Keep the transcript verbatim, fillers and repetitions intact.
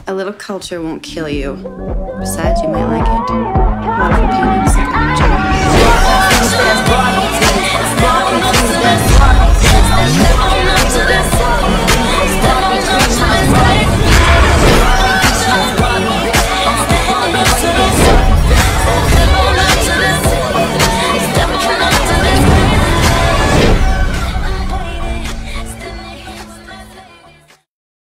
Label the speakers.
Speaker 1: A little culture won't kill you. Besides, you might like it. Wonderful paintings.